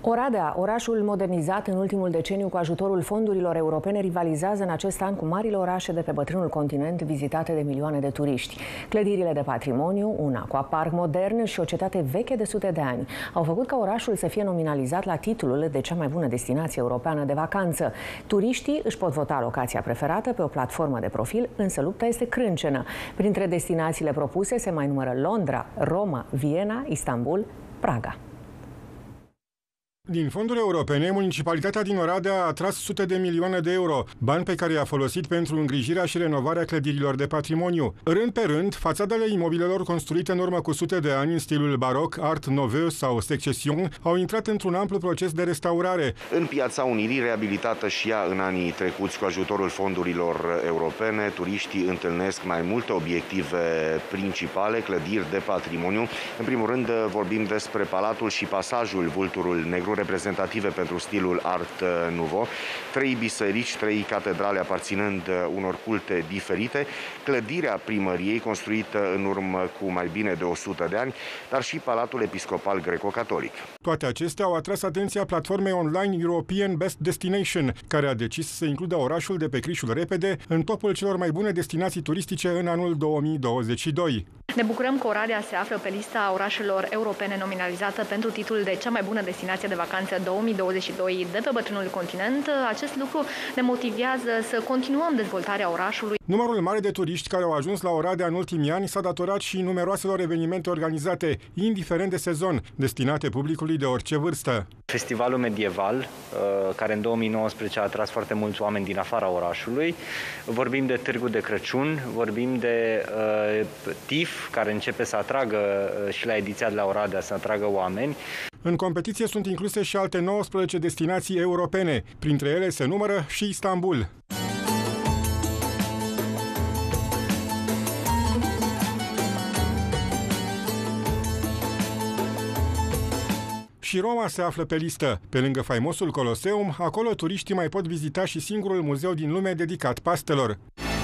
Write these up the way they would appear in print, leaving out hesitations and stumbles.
Oradea, orașul modernizat în ultimul deceniu cu ajutorul fondurilor europene, rivalizează în acest an cu marile orașe de pe bătrânul continent vizitate de milioane de turiști. Clădirile de patrimoniu, un aquapark modern și o cetate veche de sute de ani, au făcut ca orașul să fie nominalizat la titlul de cea mai bună destinație europeană de vacanță. Turiștii își pot vota locația preferată pe o platformă de profil, însă lupta este crâncenă. Printre destinațiile propuse se mai numără Londra, Roma, Viena, Istanbul, Praga. Din fonduri europene, municipalitatea din Oradea a atras sute de milioane de euro, bani pe care i-a folosit pentru îngrijirea și renovarea clădirilor de patrimoniu. Rând pe rând, fațadele imobilelor construite în urmă cu sute de ani în stilul baroc, art nouveau sau secession au intrat într-un amplu proces de restaurare. În Piața Unirii, reabilitată și ea în anii trecuți cu ajutorul fondurilor europene, turiștii întâlnesc mai multe obiective principale, clădiri de patrimoniu. În primul rând vorbim despre Palatul și Pasajul Vulturul Negru, reprezentative pentru stilul art nouveau, 3 biserici, 3 catedrale aparținând unor culte diferite, clădirea primăriei construită în urmă cu mai bine de 100 de ani, dar și Palatul Episcopal Greco-Catolic. Toate acestea au atras atenția platformei online European Best Destination, care a decis să includă orașul de pe Crișul Repede în topul celor mai bune destinații turistice în anul 2022. Ne bucurăm că Oradea se află pe lista orașelor europene nominalizată pentru titlul de cea mai bună destinație de vacanță 2022 de pe bătrânul continent. Acest lucru ne motivează să continuăm dezvoltarea orașului. Numărul mare de turiști care au ajuns la Oradea în ultimii ani s-a datorat și numeroaselor evenimente organizate, indiferent de sezon, destinate publicului de orice vârstă. Festivalul medieval, care în 2019 a atras foarte mulți oameni din afara orașului. Vorbim de Târgul de Crăciun, vorbim de TIF, care începe să atragă și la ediția de la Oradea să atragă oameni. În competiție sunt incluse și alte 19 destinații europene. Printre ele se numără și Istanbul. Și Roma se află pe listă. Pe lângă faimosul Coloseum, acolo turiștii mai pot vizita și singurul muzeu din lume dedicat pastelor.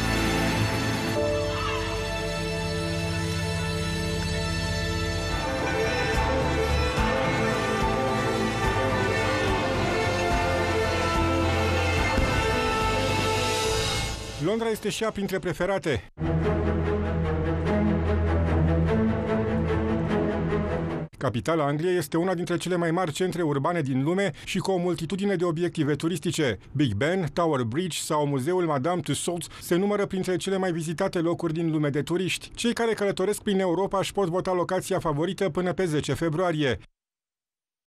Londra este și ea printre preferate. Capitala Angliei este una dintre cele mai mari centre urbane din lume și cu o multitudine de obiective turistice. Big Ben, Tower Bridge sau muzeul Madame Tussauds se numără printre cele mai vizitate locuri din lume de turiști. Cei care călătoresc prin Europa își pot vota locația favorită până pe 10 februarie.